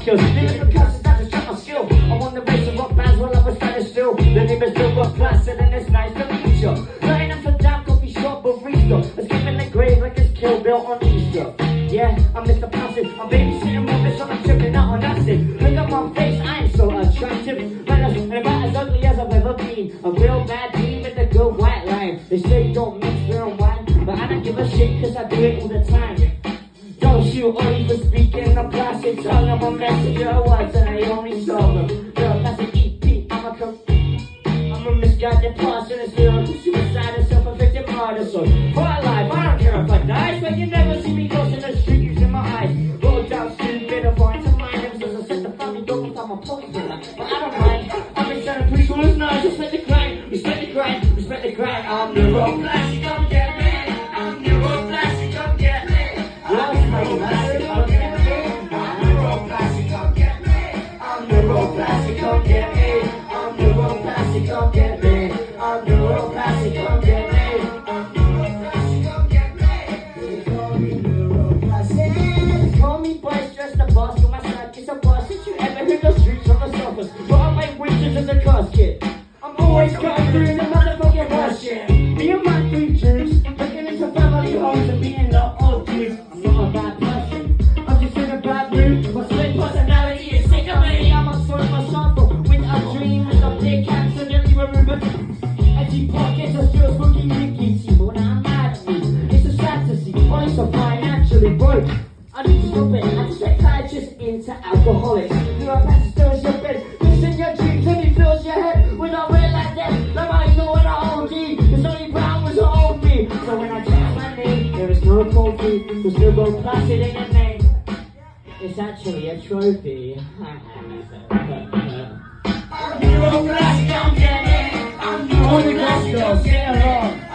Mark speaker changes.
Speaker 1: skills. Living for cusses, that's a check my skill. I'm on the base of rock bands while I was standing still. The name is Neuroplacid and it's nice to meet you. Running up a damn coffee shop barista. Escaping the grave like it's Kill Bill on Easter. Yeah, I'm Mr. Passive. I'm babysitting movies when I'm tripping out on acid. Look at my face, I am so attractive. And about as ugly as I've ever been. A real bad team with a good white line. They say don't mix beer and wine, but I don't give a shit cause I do it all the time. Don't shoot only for speaking a plastic tongue. I'm a messenger of words and I only solve them. Neuroplacid EP, I'm a misguided person. It's lyrical suicide and self-inflicted murder. So, for life, I don't care if I die. But you never see me crossing the street using my eyes. Rolled out stupid and foreign to mind. Ever since I set the family dog without my pocket filler. But I don't mind. I'm excited, pretty cool as nice. Respect the grind, respect the grind, respect the grind. I'm Neuroplacid, come get me. I'm Neuroplacid, come get me. I'm Neuroplacid, come get me. I'm Neuroplacid, come get me. I'm Neuroplacid, come get me. I'm Neuroplacid, come get me. I'm Neuroplacid, come get me. I'm Neuroplacid, come get me. They call me Neuroplacid. They call me boisterous, the boss. To my side, it's a boss. Did you ever hit the streets from the surface? But I make witches as a cuz kid. I'm always going through the motherfucking bullshit. Me and my three troops, looking into family homes and being the old dudes. I'm not a bad person, I'm just in a bad mood. My split personality is sick of me. I'm a sort of a sample with a dream, with a big accidentally removed. Empty pockets are still spooky, leaky. But when I'm mad at me, it's a fantasy, or it's a financially broke. I need to stop it, and psychiatrist into alcoholics. Neuroplacid stirs your bed, listen your dreams and it fills your head. When I realize that, like I know when I OD, cause only Brown was on me. So when I change my name, there is no coffee, cause Neuroplacid in your name. It's actually a trophy. I'm Neuroplacid, come get me. I'm Neuroplacid, come get me.